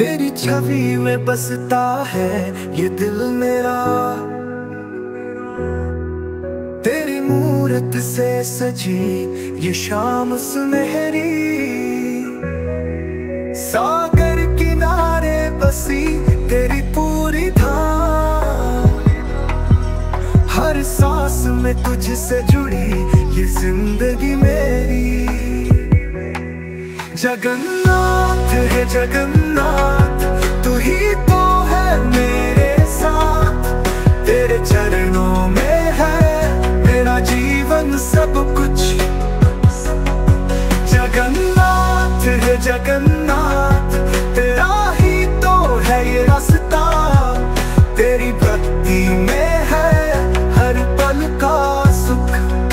तेरी छवि में बसता है ये दिल मेरा, तेरी मूरत से सजी ये शाम सुनहरी। सागर किनारे बसी तेरी पूरी धाम, हर सांस में तुझसे जुड़ी ये जिंदगी मेरी। जगन्नाथ है जगन्नाथ, तू ही तो है मेरे साथ, तेरे चरणों में है मेरा जीवन सब कुछ। जगन्नाथ है जगन्नाथ, तेरा ही तो है ये रास्ता, तेरी भक्ति में है हर पल का सुख।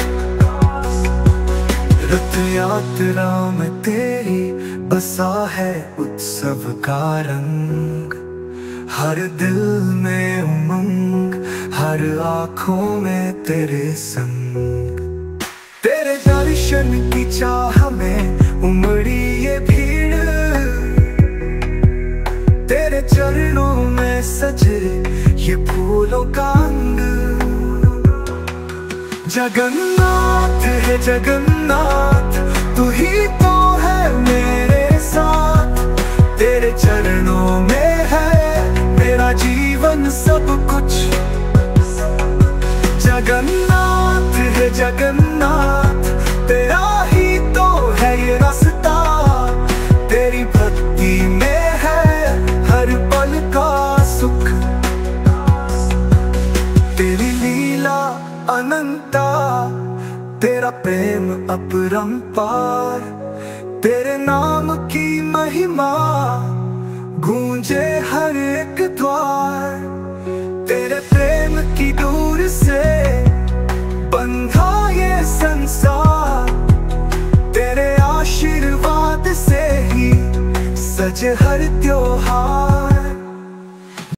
रथ यात्रा में तेरी बसा है उत्सव का रंग, हर दिल में उमंग, हर आँखों में तेरे संग। तेरे दर्शन की चाह में उमड़ी ये भीड़, तेरे चरणों में सजे ये फूलों का अंग। जगन्नाथ है जगन्नाथ, तू ही तो है मेरे साथ, तेरे चरणों में है मेरा जीवन सब कुछ। जगन्नाथ है जगन्नाथ, तेरा ही तो है ये रास्ता, तेरी भक्ति में है हर पल का सुख। तेरी लीला अनंता, तेरा प्रेम अपरंपार, तेरे नाम की महिमा गूंजे हर एक द्वार। तेरे प्रेम की दूर से बंधा ये संसार, तेरे आशीर्वाद से ही सजे हर त्योहार।